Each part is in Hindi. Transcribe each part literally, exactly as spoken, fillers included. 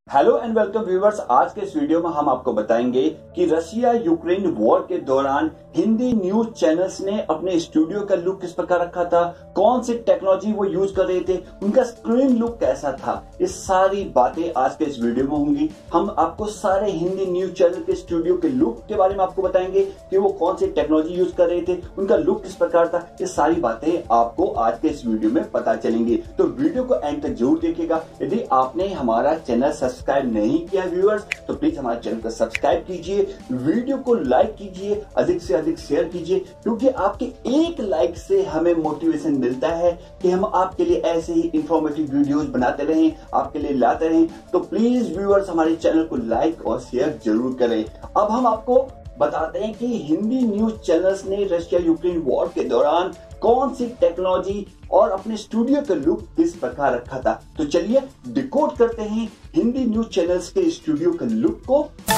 Hello and welcome viewers. आज के इस वीडियो में हम आपको बताएंगे कि रशिया यूक्रेन वॉर के दौरान हिंदी न्यूज चैनल्स ने अपने स्टूडियो का लुक किस प्रकार रखा था, कौन सी टेक्नोलॉजी वो यूज कर रहे थे, उनका स्क्रीन लुक कैसा था। ये सारी बातें आज के इस वीडियो में होंगी। हम आपको सारे हिंदी न्यूज चैनल के स्टूडियो के लुक के बारे में आपको बताएंगे कि वो कौन सी टेक्नोलॉजी यूज कर रहे थे, उनका लुक किस प्रकार था। ये सारी बातें आपको आज के इस वीडियो में पता चलेंगी, तो वीडियो को एंड तक जरूर देखिएगा। यदि आपने हमारा चैनल सब्सक्राइब नहीं किया व्यूअर्स, तो प्लीज हमारे चैनल को सब्सक्राइब कीजिए, वीडियो को लाइक कीजिए, अधिक से अधिक शेयर कीजिए, क्योंकि आपके एक लाइक से हमें मोटिवेशन मिलता है कि हम आपके लिए ऐसे ही इंफॉर्मेटिव वीडियोस बनाते रहें, आपके लिए लाते रहें। तो प्लीज व्यूअर्स हमारे चैनल को लाइक और शेयर जरूर करें। अब हम आपको बताते हैं कि हिंदी न्यूज चैनल्स ने रशिया यूक्रेन वॉर के दौरान कौन सी टेक्नोलॉजी और अपने स्टूडियो का लुक किस प्रकार रखा था। तो चलिए डिकोड करते हैं हिंदी न्यूज चैनल्स के स्टूडियो के लुक को।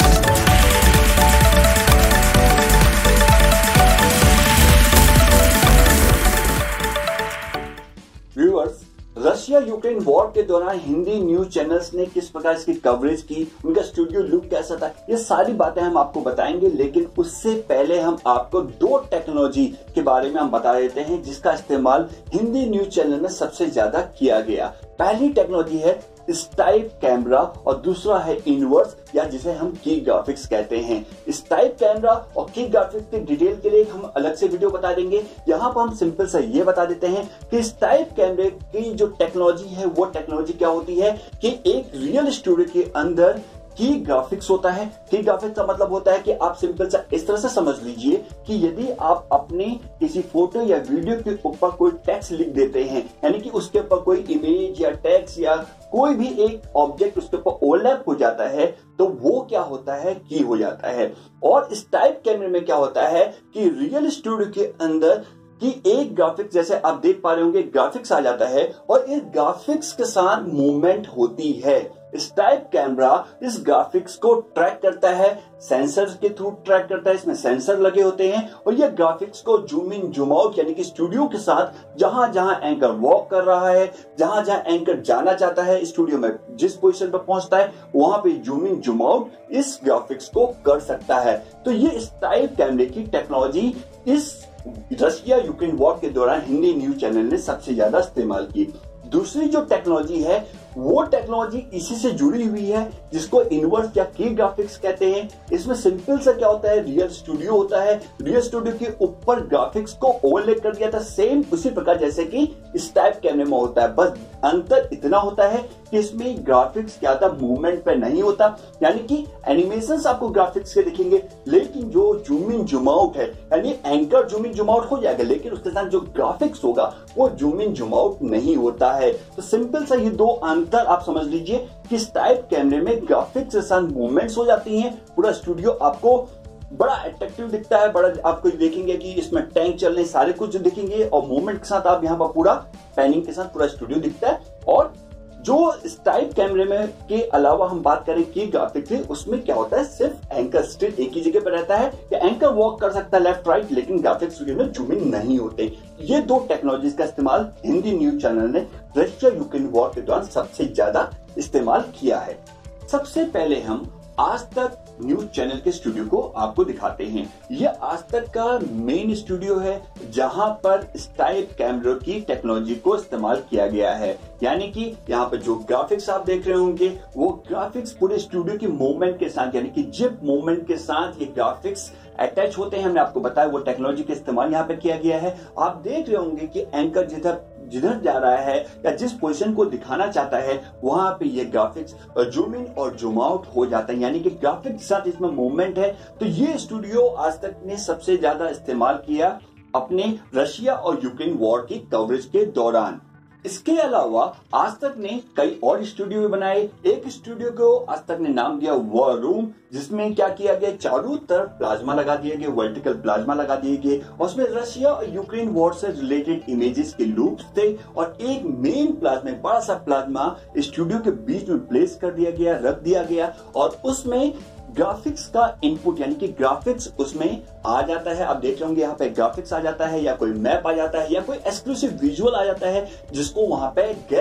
व्यूअर्स, रशिया यूक्रेन वॉर के दौरान हिंदी न्यूज चैनल्स ने किस प्रकार इसकी कवरेज की, उनका स्टूडियो लुक कैसा था, ये सारी बातें हम आपको बताएंगे। लेकिन उससे पहले हम आपको दो टेक्नोलॉजी के बारे में हम बता देते हैं जिसका इस्तेमाल हिंदी न्यूज चैनल में सबसे ज्यादा किया गया। पहली टेक्नोलॉजी है स्टाइप कैमरा और दूसरा है इनवर्स, या जिसे हम की ग्राफिक्स कहते हैं। स्टाइप कैमरा और की ग्राफिक्स की डिटेल के लिए हम अलग से वीडियो बता देंगे। यहाँ पर हम सिंपल सा ये बता देते हैं कि स्टाइप कैमरे की जो टेक्नोलॉजी है वो टेक्नोलॉजी क्या होती है कि एक रियल स्टूडियो के अंदर की ग्राफिक्स होता है। की ग्राफिक्स का मतलब होता है कि आप सिंपल सा इस तरह से समझ लीजिए कि यदि आप अपने किसी फोटो या वीडियो के ऊपर कोई टेक्स्ट लिख देते हैं, यानी कि उसके ऊपर कोई इमेज या टेक्स्ट या कोई भी एक ऑब्जेक्ट उसके ऊपर ओवरलैप हो जाता है, तो वो क्या होता है, की हो जाता है। और इस टाइप कैमरे में क्या होता है कि रियल स्टूडियो के अंदर कि एक ग्राफिक्स, जैसे आप देख पा रहे होंगे, ग्राफिक्स आ जाता है और इस ग्राफिक्स के साथ मूवमेंट होती है। स्टाइप कैमरा इस ग्राफिक्स को ट्रैक करता है, सेंसर के थ्रू ट्रैक करता है, इसमें सेंसर लगे होते हैं और ये ग्राफिक्स को जूम इन जूम आउट, यानी कि स्टूडियो के साथ जहां जहां एंकर वॉक कर रहा है, जहां जहां एंकर जाना चाहता है, स्टूडियो में जिस पोजीशन पर पहुंचता है वहां पे जूम इन जूम आउट इस ग्राफिक्स को कर सकता है। तो ये स्टाइप कैमरे की टेक्नोलॉजी इस रशिया यूक्रेन वॉर के दौरान हिंदी न्यूज चैनल ने सबसे ज्यादा इस्तेमाल की। दूसरी जो टेक्नोलॉजी है वो टेक्नोलॉजी इसी से जुड़ी हुई है जिसको इनवर्स या की ग्राफिक्स कहते हैं। इसमें सिंपल सा क्या होता है, रियल स्टूडियो होता है, रियल स्टूडियो के ऊपर ग्राफिक्स को ओवरले कर दिया था, सेम उसी प्रकार जैसे कि इस टाइप कैमरे में होता है। बस अंतर इतना होता है कि इसमें ग्राफिक्स क्या था, मूवमेंट पे नहीं होता, यानी कि एनिमेशंस आपको ग्राफिक्स के दिखेंगे, लेकिन जो जूम इन जूम आउट है, यानी anchor zoom in zoom out हो जाएगा, लेकिन उसके साथ जो ग्राफिक्स होगा वो जूम इन जूम आउट नहीं होता है। तो सिंपल सा ये दो अंतर आप समझ लीजिए कि इस टाइप कैमरे में ग्राफिक्स के साथ मूवमेंट्स हो जाती हैं, पूरा स्टूडियो आपको बड़ा अट्रैक्टिव दिखता है, बड़ा आपको देखेंगे कि इसमें टैंक चल रहे, सारे कुछ दिखेंगे और मूवमेंट के साथ आप यहाँ पर पूरा पैनिंग के साथ पूरा स्टूडियो दिखता है। और जो टाइप कैमरे में के अलावा हम बात करें कि ग्राफिक्स है, उसमें क्या होता है, सिर्फ एंकर स्टिल एक ही जगह पर रहता है, या एंकर वॉक कर सकता है लेफ्ट राइट, लेकिन ग्राफिक्स में जूम इन नहीं होते। ये दो टेक्नोलॉजीज का इस्तेमाल हिंदी न्यूज चैनल ने रशिया यूक्रेन वॉर के दौरान सबसे ज्यादा इस्तेमाल किया है। सबसे पहले हम आज तक न्यूज चैनल के स्टूडियो को आपको दिखाते हैं। यह आज तक का मेन स्टूडियो है जहां पर स्टाइप कैमरे की टेक्नोलॉजी को इस्तेमाल किया गया है, यानी कि यहाँ पर जो ग्राफिक्स आप देख रहे होंगे वो ग्राफिक्स पूरे स्टूडियो की मूवमेंट के साथ, यानी कि जिप मूवमेंट के साथ ये ग्राफिक्स अटैच होते हैं। हमने आपको बताया वो टेक्नोलॉजी का इस्तेमाल यहाँ पे किया गया है। आप देख रहे होंगे कि एंकर जिधर जिधर जा रहा है या जिस पोजीशन को दिखाना चाहता है वहां पे ये ग्राफिक्स जूम इन और जूम आउट हो जाता है, यानी कि ग्राफिक्स के साथ इसमें मूवमेंट है। तो ये स्टूडियो आज तक ने सबसे ज्यादा इस्तेमाल किया अपने रशिया और यूक्रेन वॉर की कवरेज के दौरान। इसके अलावा आज तक ने कई और स्टूडियो भी बनाए। एक स्टूडियो को आज तक ने नाम दिया वॉर रूम, जिसमें क्या किया गया, चारों तरफ प्लाज्मा लगा दिए गए, वर्टिकल प्लाज्मा लगा दिए गए, और उसमें रशिया और यूक्रेन वॉर से रिलेटेड इमेजेस के लूप्स थे, और एक मेन प्लाज्मा, बड़ा सा प्लाज्मा स्टूडियो के बीच में प्लेस कर दिया गया, रख दिया गया, और उसमें ग्राफिक्स का इनपुट यानी कि ग्राफिक्स उसमें आ जाता है। आप देख रहे होंगे यहाँ पे ग्राफिक्स आ जाता है, या कोई मैप आ जाता है, या कोई एक्सक्लूसिव विजुअल आ जाता है, जिसको वहां पे गेस्ट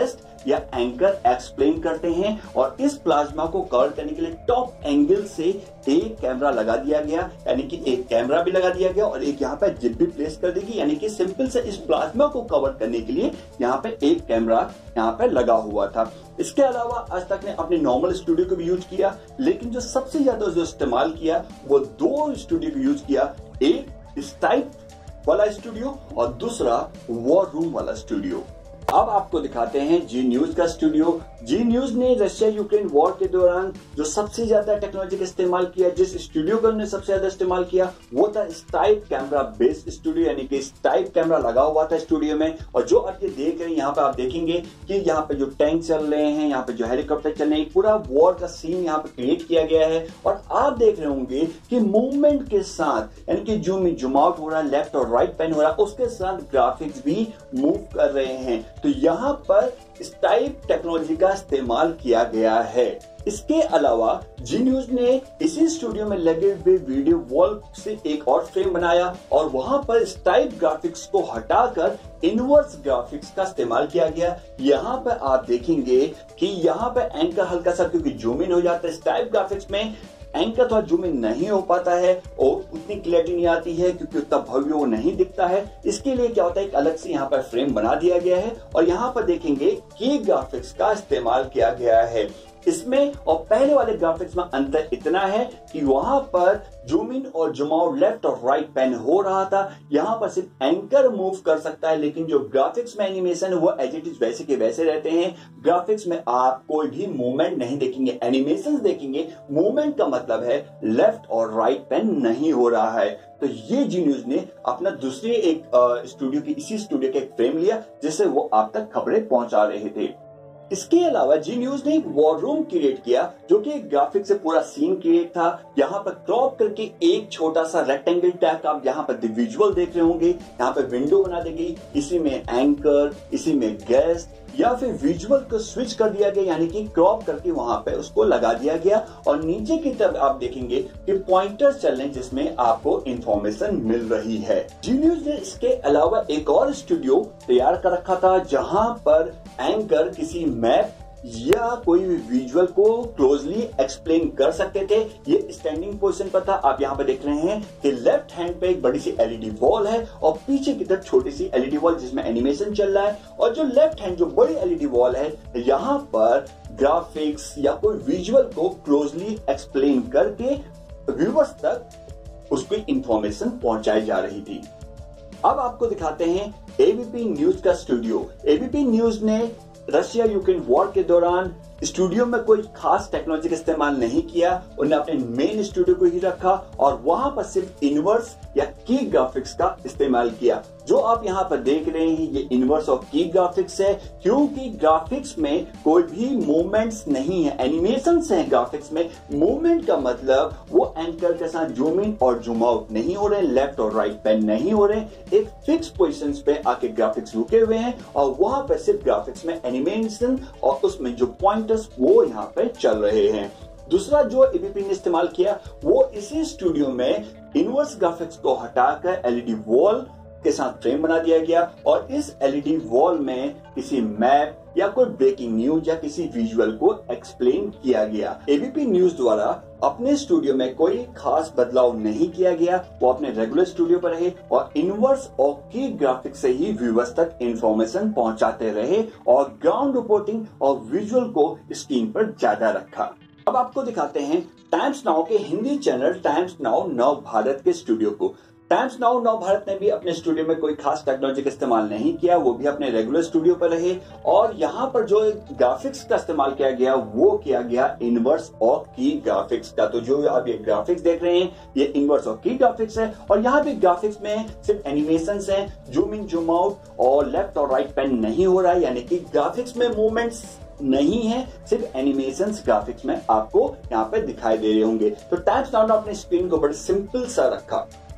या एंकर एक्सप्लेन करते हैं। और इस प्लाज्मा को कवर करने के लिए टॉप एंगल से एक कैमरा लगा दिया गया, यानी कि एक कैमरा भी लगा दिया गया और एक यहाँ पे जिप भी प्लेस कर देगी, यानी कि सिंपल से इस प्लाज्मा को कवर करने के लिए यहाँ पे एक कैमरा यहाँ पे लगा हुआ था। इसके अलावा आज तक ने अपने नॉर्मल स्टूडियो को भी यूज किया, लेकिन जो सबसे ज्यादा जो इस्तेमाल किया वो दो स्टूडियो को यूज किया, एक इस टाइप वाला स्टूडियो और दूसरा वॉर रूम वाला स्टूडियो। अब आपको दिखाते हैं जी न्यूज का स्टूडियो। जी न्यूज ने रशिया यूक्रेन वॉर के दौरान जो सबसे ज्यादा टेक्नोलॉजी का इस्तेमाल किया, जिस स्टूडियो को उन्होंने सबसे ज्यादा इस्तेमाल किया वो था टाइप कैमरा बेस्ड स्टूडियो, यानी कि टाइप कैमरा लगा हुआ था स्टूडियो में। और जो आप ये देख रहे हैं यहाँ पे आप देखेंगे कि यहाँ पे जो टैंक चल रहे हैं, यहाँ पे जो हेलीकॉप्टर चल रहे हैं, पूरा वॉर का सीन यहाँ पे क्रिएट किया गया है। और आप देख रहे होंगे कि मूवमेंट के साथ, यानी कि जूम इन जूम आउट हो रहा है, लेफ्ट और राइट पैन हो रहा है, उसके साथ ग्राफिक्स भी मूव कर रहे हैं। तो यहाँ पर इस टाइप टेक्नोलॉजी का इस्तेमाल किया गया है। इसके अलावा जी न्यूज ने इसी स्टूडियो में लगे हुए वीडियो वॉल से एक और फ्रेम बनाया और वहां पर इस टाइप ग्राफिक्स को हटाकर इनवर्स ग्राफिक्स का इस्तेमाल किया गया। यहाँ पर आप देखेंगे कि यहाँ पर एंकर हल्का सा क्योंकि जूम इन हो जाता है, इस टाइप ग्राफिक्स में एंकर थोड़ा जूम इन नहीं हो पाता है और उतनी क्लैरिटी नहीं आती है क्योंकि उतना भव्य वो नहीं दिखता है। इसके लिए क्या होता है, एक अलग से यहाँ पर फ्रेम बना दिया गया है और यहाँ पर देखेंगे की ग्राफिक्स का इस्तेमाल किया गया है इसमें। और पहले वाले ग्राफिक्स में अंतर इतना है कि वहां पर जूम इन और जूम आउट लेफ्ट और राइट पैन हो रहा था, यहाँ पर सिर्फ एंकर मूव कर सकता है, लेकिन जो ग्राफिक्स में एनिमेशन है वो एज इट इज वैसे के वैसे रहते हैं। ग्राफिक्स में आप कोई भी मूवमेंट नहीं देखेंगे, एनिमेशन देखेंगे। मूवमेंट का मतलब है लेफ्ट और राइट पैन नहीं हो रहा है। तो ये जी न्यूज ने अपना दूसरे एक स्टूडियो की इसी स्टूडियो का एक फ्रेम लिया जिससे वो आप तक खबरें पहुंचा रहे थे। इसके अलावा जी न्यूज ने एक वॉर रूम क्रिएट किया जो कि एक ग्राफिक से पूरा सीन क्रिएट था। यहाँ पर क्रॉप करके एक छोटा सा रेक्टेंगल टाइप का आप यहाँ पर विजुअल देख रहे होंगे, यहाँ पे विंडो बना दी गई, इसी में एंकर, इसी में गेस्ट या फिर विजुअल को स्विच कर दिया गया, यानी कि क्रॉप करके वहां पे उसको लगा दिया गया। और नीचे की तरफ आप देखेंगे कि पॉइंटर्स चल रहे हैं जिसमें आपको इंफॉर्मेशन मिल रही है। जी न्यूज ने इसके अलावा एक और स्टूडियो तैयार कर रखा था जहां पर एंकर किसी मैप या कोई भी विजुअल को क्लोजली एक्सप्लेन कर सकते थे। ये स्टैंडिंग पोजीशन पर था। आप यहाँ पे देख रहे हैं कि लेफ्ट हैंड पे एक बड़ी सी एलईडी वॉल है और पीछे की तरफ छोटी सी एलईडी वॉल जिसमें एनिमेशन चल रहा है। और जो लेफ्ट हैंड जो बड़ी एलईडी वॉल है, यहाँ पर ग्राफिक्स या कोई विजुअल को क्लोजली एक्सप्लेन करके व्यूअर्स तक उसकी इंफॉर्मेशन पहुंचाई जा रही थी। अब आपको दिखाते हैं एबीपी न्यूज का स्टूडियो। एबीपी न्यूज ने रशिया यूक्रेन वॉर के दौरान स्टूडियो में कोई खास टेक्नोलॉजी का इस्तेमाल नहीं किया, उन्होंने अपने मेन स्टूडियो को ही रखा और वहां पर सिर्फ इनवर्स या की ग्राफिक्स का इस्तेमाल किया। जो आप यहाँ पर देख रहे हैं ये इनवर्स और की ग्राफिक्स है, क्योंकि ग्राफिक्स में कोई भी मूवमेंट्स नहीं है, एनिमेशंस हैं ग्राफिक्स में। मूवमेंट का मतलब वो एंकर के साथ जूम इन और जूम आउट नहीं हो रहे, लेफ्ट और राइट पैन नहीं हो रहे, एक फिक्स पोजीशंस पे आके ग्राफिक्स रुके हुए हैं और वहां पर सिर्फ ग्राफिक्स में एनिमेशन और उसमें जो पॉइंटर्स वो यहाँ पे चल रहे हैं। दूसरा जो एबीपी ने इस्तेमाल किया वो इसी स्टूडियो में इनवर्स ग्राफिक्स को हटाकर एलईडी वॉल के साथ फ्रेम बना दिया गया और इस एलईडी वॉल में किसी मैप या कोई ब्रेकिंग न्यूज या किसी विजुअल को एक्सप्लेन किया गया। एबीपी न्यूज द्वारा अपने स्टूडियो में कोई खास बदलाव नहीं किया गया, वो अपने रेगुलर स्टूडियो पर रहे और इनवर्स और की ग्राफिक्स से ही व्यूअर्स तक इंफॉर्मेशन पहुंचाते रहे और ग्राउंड रिपोर्टिंग और विजुअल को स्क्रीन पर ज्यादा रखा। अब आपको दिखाते हैं टाइम्स नाउ के हिंदी चैनल टाइम्स नाउ नव भारत के स्टूडियो को। टाइम्स नाउ नव भारत ने भी अपने स्टूडियो में कोई खास टेक्नोलॉजी का इस्तेमाल नहीं किया, वो भी अपने रेगुलर स्टूडियो पर रहे और यहाँ पर जो ग्राफिक्स का इस्तेमाल किया गया वो किया गया इनवर्स और की ग्राफिक्स का। तो जो आप ये ग्राफिक्स देख रहे हैं ये इनवर्स और की ग्राफिक्स है और यहाँ भी ग्राफिक्स में सिर्फ एनिमेशन है, जूम इन जूम आउट और लेफ्ट और राइट पैन नहीं हो रहा है, यानी कि ग्राफिक्स में मूवमेंट्स नहीं है, सिर्फ एनिमेशंस ग्राफिक्स में आपको यहाँ पे दिखाई दे रहे होंगे। तो टाइम्स नाउ ने अपने स्क्रीन को बड़े सिंपल सा रखा।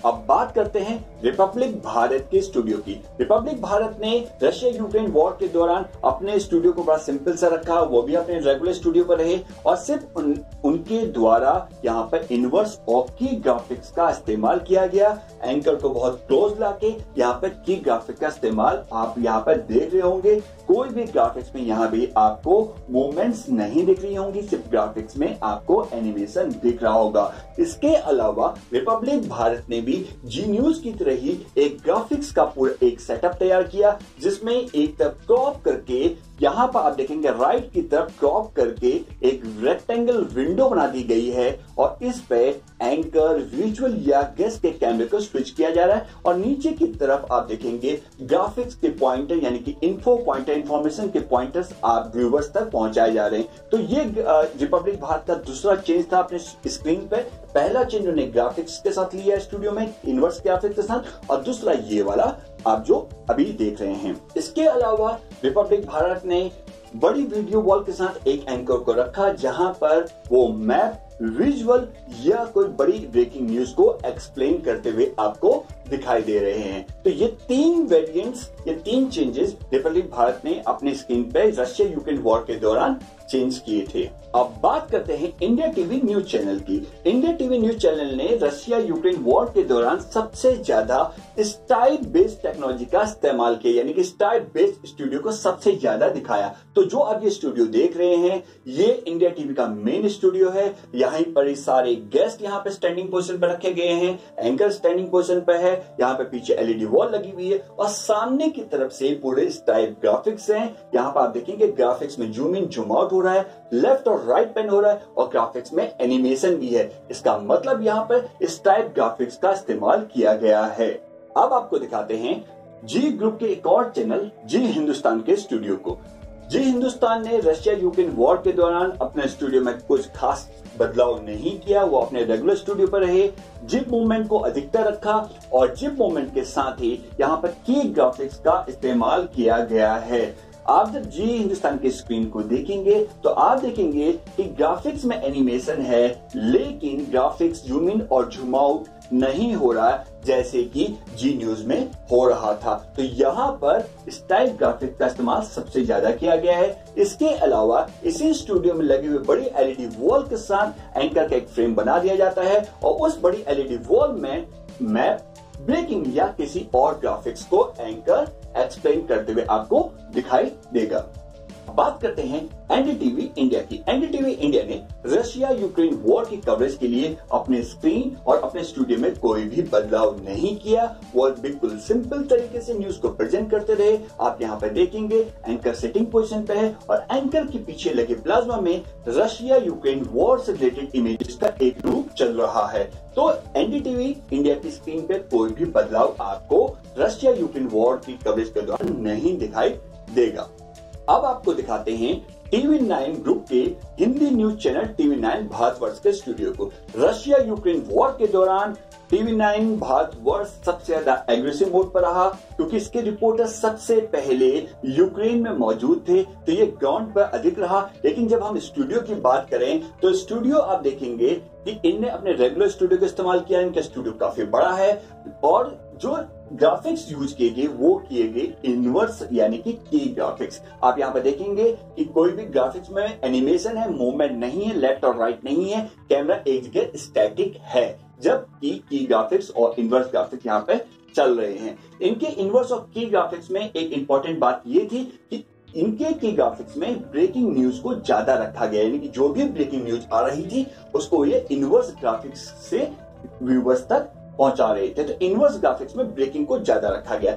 अब बात करते हैं रिपब्लिक भारत के स्टूडियो की। रिपब्लिक भारत ने रशिया यूक्रेन वॉर के दौरान अपने स्टूडियो को बड़ा सिंपल सा रखा, वो भी अपने रेगुलर स्टूडियो पर रहे और सिर्फ उन, उनके द्वारा यहाँ पर इनवर्स और की ग्राफिक्स का इस्तेमाल किया गया। एंकर को बहुत क्लोज लाके यहाँ पर की ग्राफिक का इस्तेमाल आप यहाँ पर देख रहे होंगे। कोई भी ग्राफिक्स में यहाँ भी आपको मूवमेंट्स नहीं दिख रही होंगी, सिर्फ ग्राफिक्स में आपको एनिमेशन दिख रहा होगा। इसके अलावा रिपब्लिक भारत ने भी जी न्यूज की तरह ही एक ग्राफिक्स का पूरा एक सेटअप तैयार किया, जिसमें एक तरफ क्रॉप करके यहाँ पर आप देखेंगे राइट की तरफ क्रॉप करके एक रेक्टेंगल विंडो बना दी गई है और इस पे एंकर, विजुअल या गेस्ट के कैमरे को स्विच किया जा रहा है और नीचे की तरफ आप देखेंगे ग्राफिक्स के पॉइंटर यानी कि इन्फो पॉइंटर, इंफॉर्मेशन के पॉइंटर्स आप व्यूवर्स तक पहुंचाए जा रहे हैं। तो ये रिपब्लिक भारत का दूसरा चेंज था अपने स्क्रीन पे। पहला चेंज उन्होंने ग्राफिक्स के साथ लिया है स्टूडियो में, इनवर्स ग्राफिक्स के साथ, और दूसरा ये वाला आप जो अभी देख रहे हैं। इसके अलावा रिपब्लिक भारत ने बड़ी वीडियो वॉल के साथ एक एंकर को रखा, जहां पर वो मैप, विजुअल या कोई बड़ी ब्रेकिंग न्यूज को एक्सप्लेन करते हुए आपको दिखाई दे रहे हैं। तो ये तीन वेरिएंट्स, ये तीन चेंजेस रिपब्लिक भारत ने अपने स्क्रीन पे रशिया यूक्रेन वॉर के दौरान चेंज किए थे। अब बात करते हैं इंडिया टीवी न्यूज चैनल की। इंडिया टीवी न्यूज चैनल ने रशिया यूक्रेन वॉर के दौरान सबसे ज्यादा स्टाइप बेस्ड टेक्नोलॉजी का इस्तेमाल किया, यानी कि स्टाइप बेस्ड स्टूडियो को सबसे ज्यादा दिखाया। तो जो अब ये स्टूडियो देख रहे हैं, ये इंडिया टीवी का मेन स्टूडियो है। यहाँ पर सारे गेस्ट यहाँ पे स्टैंडिंग पोजीशन पर रखे गए हैं, एंकर स्टैंडिंग पोजीशन पर है, यहाँ पे पीछे एलईडी वॉल लगी हुई है और सामने की तरफ से पूरे स्टाइप ग्राफिक्स हैं। यहाँ पर आप देखेंगे ग्राफिक्स में जूम इन जूम आउट हो रहा है, लेफ्ट और राइट पेन हो रहा है और ग्राफिक्स में एनिमेशन भी है। इसका मतलब यहाँ पर स्टाइप ग्राफिक्स का इस्तेमाल किया गया है। अब आपको दिखाते हैं जी ग्रुप के एक और चैनल जी हिंदुस्तान के स्टूडियो को। जी हिंदुस्तान ने रशिया यूक्रेन वॉर के दौरान अपने स्टूडियो में कुछ खास बदलाव नहीं किया, वो अपने रेगुलर स्टूडियो पर रहे, जिप मूवमेंट को अधिकतर रखा और जिप मूवमेंट के साथ ही यहाँ पर की ग्राफिक्स का इस्तेमाल किया गया है। आप जब जी हिंदुस्तान के स्क्रीन को देखेंगे तो आप देखेंगे कि ग्राफिक्स में एनिमेशन है, लेकिन ग्राफिक्स जूम इन और जूम आउट नहीं हो रहा जैसे कि जी न्यूज में हो रहा था। तो यहाँ पर स्टाइप ग्राफिक्स का इस्तेमाल सबसे ज्यादा किया गया है। इसके अलावा इसी स्टूडियो में लगी हुई बड़ी एलईडी वॉल के साथ एंकर का एक फ्रेम बना दिया जाता है और उस बड़ी एलईडी वॉल में मैप, ब्रेकिंग या किसी और ग्राफिक्स को एंकर एक्सप्लेन करते हुए आपको दिखाई देगा। बात करते हैं एनडीटीवी इंडिया की। एनडीटीवी इंडिया ने रशिया यूक्रेन वॉर की कवरेज के लिए अपने स्क्रीन और अपने स्टूडियो में कोई भी बदलाव नहीं किया। वो बिल्कुल सिंपल तरीके से न्यूज को प्रेजेंट करते रहे। आप यहाँ पर देखेंगे एंकर सेटिंग पोजीशन पे है और एंकर के पीछे लगे प्लाज्मा में रशिया यूक्रेन वॉर से रिलेटेड इमेजेस का एक रूप चल रहा है। तो एनडीटीवी इंडिया की स्क्रीन पे कोई भी बदलाव आपको रशिया यूक्रेन वॉर की कवरेज के दौरान नहीं दिखाई देगा। अब आपको दिखाते हैं टीवी नाइन ग्रुप के Hindi news channel TV nine Bharatvarsh के स्टूडियो को। रशिया यूक्रेन वॉर के दौरान टीवी नाइन भारतवर्ष सबसे ज्यादा एग्रेसिव मोड पर रहा, क्योंकि इसके रिपोर्टर सबसे पहले यूक्रेन में मौजूद थे, तो ये ग्राउंड पर अधिक रहा। लेकिन जब हम स्टूडियो की बात करें तो स्टूडियो आप देखेंगे कि इनने अपने रेगुलर स्टूडियो का इस्तेमाल किया। इनका स्टूडियो काफी बड़ा है और जो ग्राफिक्स यूज किए गए वो किए गए इनवर्स यानी कि की ग्राफिक्स। आप यहाँ पर देखेंगे कि कोई भी ग्राफिक्स में एनिमेशन है, मूवमेंट नहीं है, लेफ्ट और राइट नहीं है, कैमरा एक जगह स्टैटिक है, जबकि की ग्राफिक्स और इनवर्स ग्राफिक्स यहाँ पे चल रहे हैं। इनके इनवर्स और की ग्राफिक्स में एक इंपॉर्टेंट बात ये थी कि इनके की ग्राफिक्स में ब्रेकिंग न्यूज को ज्यादा रखा गया, यानी कि जो भी ब्रेकिंग न्यूज आ रही थी उसको ये इनवर्स ग्राफिक्स से व्यूवर्स तक पहुंचा रहे थे। तो इनवर्स ग्राफिक्स में ब्रेकिंग को ज्यादा रखा गया।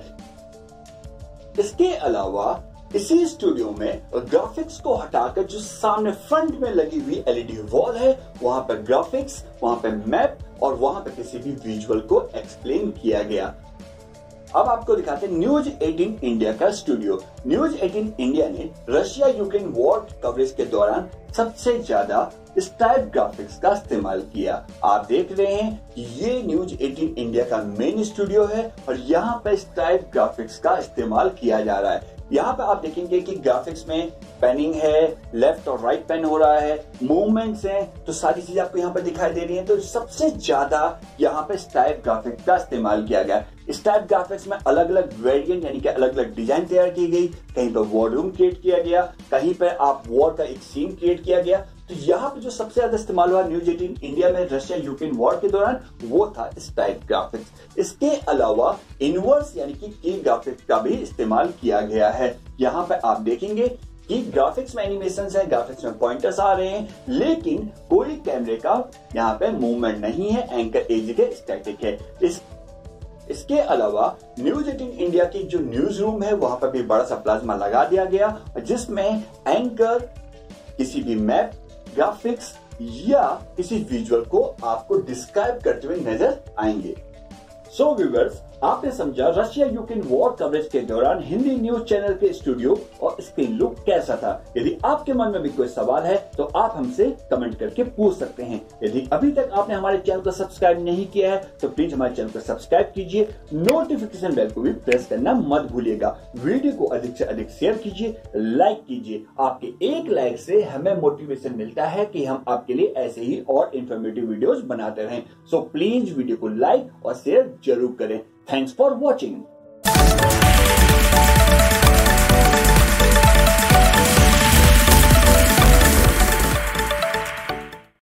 इसके अलावा इसी स्टूडियो में ग्राफिक्स को हटाकर जो सामने फ्रंट में लगी हुई एलईडी वॉल है, वहां पर ग्राफिक्स, वहां पर मैप और वहां पर किसी भी विजुअल को एक्सप्लेन किया गया। अब आपको दिखाते हैं न्यूज एटीन इंडिया का स्टूडियो। न्यूज एटीन इंडिया ने रशिया यूक्रेन वॉर कवरेज के दौरान सबसे ज्यादा स्टाइप ग्राफिक्स का इस्तेमाल किया। आप देख रहे हैं कि ये न्यूज एटीन इंडिया का मेन स्टूडियो है और यहाँ पे स्टाइप ग्राफिक्स का इस्तेमाल किया जा रहा है। यहाँ पे आप देखेंगे कि ग्राफिक्स में पैनिंग है, लेफ्ट और राइट पैन हो रहा है, मूवमेंट्स हैं, तो सारी चीजें आपको यहाँ पे दिखाई दे रही हैं। तो सबसे ज्यादा यहाँ पे स्टाइप ग्राफिक्स का इस्तेमाल किया गया। स्टाइप ग्राफिक्स में अलग अलग वेरिएंट यानी कि अलग अलग डिजाइन तैयार की गई, कहीं पर वॉर रूम क्रिएट किया गया, कहीं पर आप वॉर का एक सीन क्रिएट किया गया। तो यहाँ पे जो सबसे ज्यादा इस्तेमाल हुआ न्यूज एटीन इंडिया में रशिया यूक्रेन वॉर के दौरान वो था स्टाइप ग्राफिक्स। इसके अलावा इनवर्स यानी कि की ग्राफिक्स का भी इस्तेमाल किया गया है। यहाँ पे आप देखेंगे कि ग्राफिक्स में एनिमेशन है, ग्राफिक्स में पॉइंटर्स आ रहे हैं, लेकिन कोई कैमरे का यहाँ पे मूवमेंट नहीं है, एंकर एक जगह स्टैटिक है। इस इसके अलावा न्यूज एटीन इंडिया की जो न्यूज रूम है वहां पर भी बड़ा सा प्लाज्मा लगा दिया गया, जिसमें एंकर किसी भी मैप, ग्राफिक्स या किसी विजुअल को आपको डिस्क्राइब करते हुए नजर आएंगे। सो व्यूअर्स, आपने समझा रशिया यूक्रेन वॉर कवरेज के दौरान हिंदी न्यूज चैनल के स्टूडियो और स्क्रीन लुक कैसा था। यदि आपके मन में भी कोई सवाल है तो आप हमसे कमेंट करके पूछ सकते हैं। यदि अभी तक आपने हमारे चैनल को सब्सक्राइब नहीं किया है तो प्लीज हमारे चैनल को सब्सक्राइब कीजिए, नोटिफिकेशन बेल को भी प्रेस करना मत भूलिएगा। वीडियो को अधिक से अधिक शेयर कीजिए, लाइक कीजिए। आपके एक लाइक से हमें मोटिवेशन मिलता है कि हम आपके लिए ऐसे ही और इंफॉर्मेटिव वीडियोस बनाते रहें। सो प्लीज वीडियो को लाइक और शेयर जरूर करें। Thanks for watching.